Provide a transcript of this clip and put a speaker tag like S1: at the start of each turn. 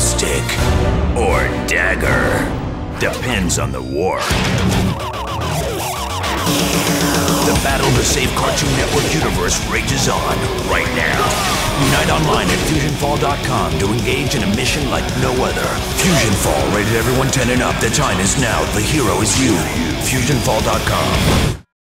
S1: Drumstick or Dagger. Depends on the war. The battle to save Cartoon Network Universe rages on right now. Unite online at Fusionfall.com to engage in a mission like no other. Fusionfall, rated everyone 10 and up. The time is now. The hero is you. Fusionfall.com.